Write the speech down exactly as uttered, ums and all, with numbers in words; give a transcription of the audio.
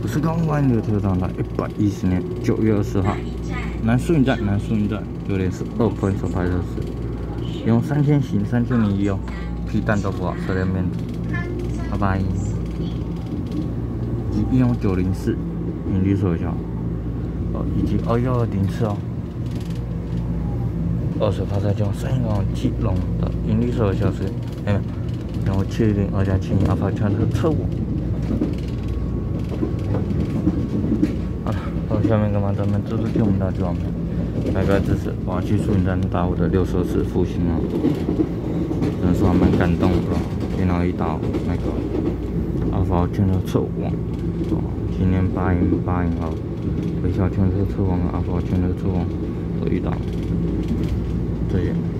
我是刚湾流车厂的一百一十年九月二十号，南树营站，南树营站，六点是二分手拍测试，用三千行三千零一哦，皮蛋豆腐好，热量面，拜拜。一用九零四，引力手效，哦，以及二幺二顶次哦，二手发射将三幺七龙的引力手效是，哎，然后七零二加七阿尔法全是侧我。 好了，到下面干嘛？咱们支持听我们大剧网面，拜拜支持！我要去树林站打我的六十二次复兴了，真的说还蛮感动的。电脑一打那个阿尔法全车侧网，哦，今年八赢八赢后，微笑全车侧网、阿尔法全车侧网都遇到，这也。